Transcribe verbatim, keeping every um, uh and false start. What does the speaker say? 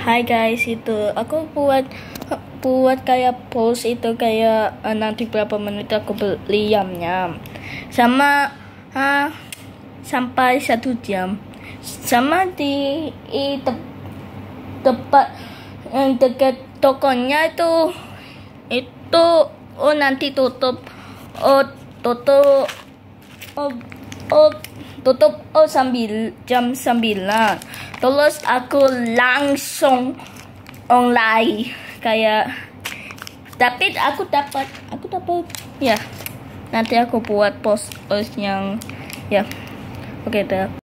Hai guys, itu aku buat buat kayak post itu kayak uh, nanti berapa menit aku beli jamnya, sama uh, sampai satu jam, sama di, di te, tempat yang dekat tokonya itu itu oh nanti tutup oh tutup oh oh tutup oh sambil jam sembilan. Terus aku langsung online kayak, tapi aku dapat aku dapat ya, nanti aku buat post post yang ya oke okay, dah.